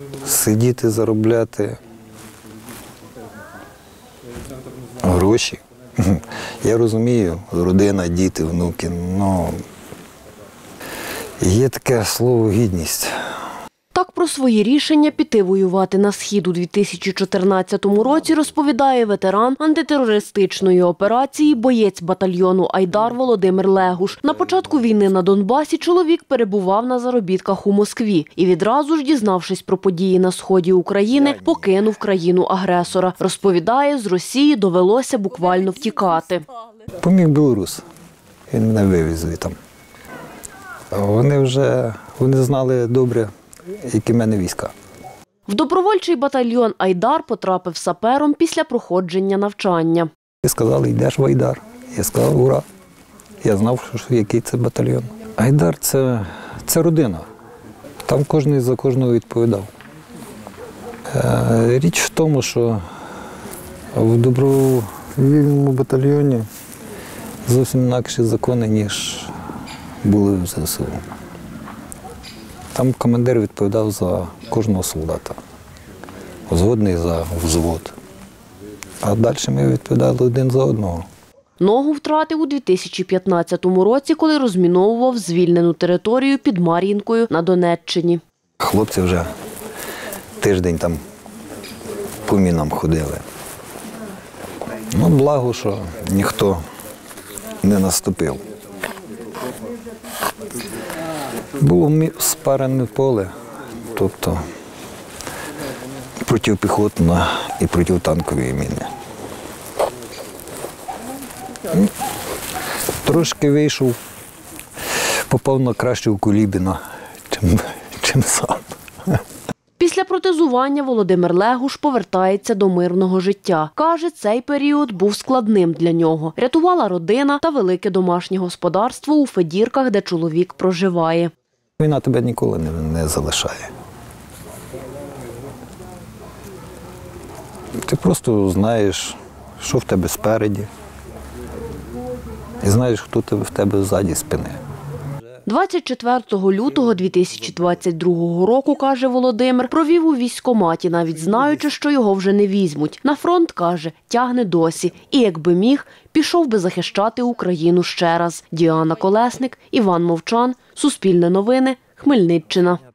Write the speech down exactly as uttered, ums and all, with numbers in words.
Сидіти, заробляти гроші. Я розумію, родина, діти, внуки, але є таке слово «гідність». Так про свої рішення піти воювати на Схід у дві тисячі чотирнадцятому році розповідає ветеран антитерористичної операції, боєць батальйону «Айдар» Володимир Легуш. На початку війни на Донбасі чоловік перебував на заробітках у Москві і відразу ж, дізнавшись про події на сході України, покинув країну-агресора. Розповідає, з Росії довелося буквально втікати. Поміг білорус. Він мене вивіз звідти. Вони вже вони знали добре, які в мене війська. В добровольчий батальйон «Айдар» потрапив сапером після проходження навчання. Сказали, йдеш в «Айдар». Я сказав, ура. Я знав, що, який це батальйон. «Айдар» це, – це родина. Там кожен за кожного відповідав. Е, річ в тому, що в добровольному батальйоні зовсім інакші закони, ніж були в ЗСУ. Там командир відповідав за кожного солдата, взводний за взвод. А далі ми відповідали один за одного. Ногу втратив у дві тисячі п'ятнадцятому році, коли розміновував звільнену територію під Мар'їнкою на Донеччині. Хлопці вже тиждень там по мінам ходили. Ну, благо, що ніхто не наступив. Було спарене поле, тобто протипіхотна і протитанкові міни. Трошки вийшов, попав на кращого Кулібіна, чим, чим сам. Після протезування Володимир Легуш повертається до мирного життя. Каже, цей період був складним для нього. Рятувала родина та велике домашнє господарство у Федірках, де чоловік проживає. Війна тебе ніколи не, не залишає. Ти просто знаєш, що в тебе спереді, і знаєш, хто в тебе ззаді спини. двадцять четвертого лютого дві тисячі двадцять другого року, каже Володимир, провів у військкоматі, навіть знаючи, що його вже не візьмуть. На фронт, каже, тягне досі. І якби міг, пішов би захищати Україну ще раз. Діана Колесник, Іван Мовчан, Суспільне новини, Хмельниччина.